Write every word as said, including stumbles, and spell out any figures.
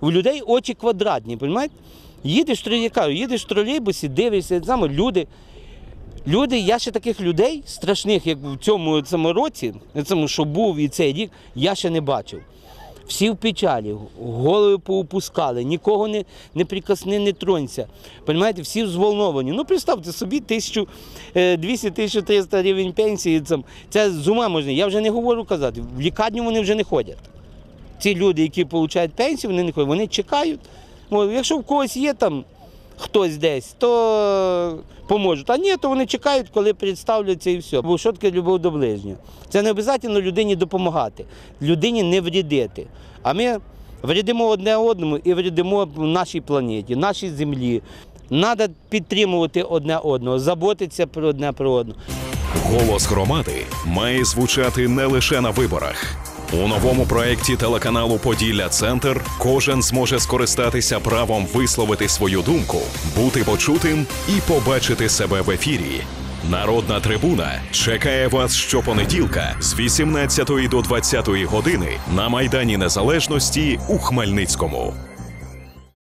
У людей очі квадратні, розумієте? Їдеш, я кажу, їдеш в тролейбусі, дивишся, саме люди. Люди, я ще таких людей страшних, як в цьому, цьому році, цьому, що був і цей рік, я ще не бачив. Всі в печалі, голови поопускали, нікого не, не прикосни, не тронься. Понимаєте, всі взволновані. Ну, представте собі, тисяча двісті - тисяча триста гривень пенсії, це, це з ума можна. Я вже не говорю казати, в лікарню вони вже не ходять. Ці люди, які отримують пенсію, вони не ходять, вони чекають. О, якщо в когось є там хтось десь, то поможуть. А ні, то вони чекають, коли представляться і все. Бо що таке любов до ближнього? Це не обов'язково людині допомагати, людині не вредити. А ми вредимо одне одному і вредимо нашій планеті, нашій землі. Треба підтримувати одне одного, заботитися про одне про одного. Голос громади має звучати не лише на виборах. У новому проєкті телеканалу «Поділля-Центр» кожен зможе скористатися правом висловити свою думку, бути почутим і побачити себе в ефірі. Народна трибуна чекає вас щопонеділка з вісімнадцятої до двадцятої години на Майдані Незалежності у Хмельницькому.